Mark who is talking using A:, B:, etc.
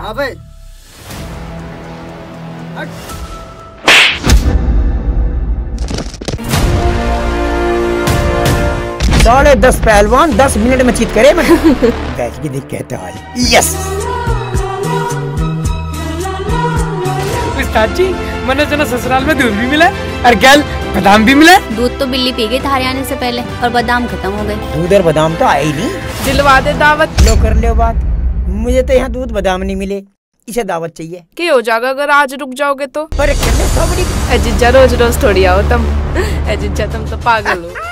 A: हाँ भाई।
B: साढ़े 10 पहलवान 10 मिनट में चीत करे मैं। बैठ के देख कहते वाली यस।
C: उस्ताद जी मैंने सुना ससुराल में दूध भी मिला और गैल बादाम भी मिला।
D: दूध तो बिल्ली पी गई थारे आने से पहले और बादाम खत्म हो गए।
B: दूध और बादाम तो आए ही नहीं।
C: दिलवा दे दावत।
B: लो कर लो बात। मुझे तो यहाँ दूध बादाम नहीं मिले, इसे दावत चाहिए।
C: क्या हो जाएगा अगर आज रुक जाओगे तो?
B: पर
C: जिज्जा रोज रोज थोड़ी आओ तुम। जिज्जा तुम तो पागल हो।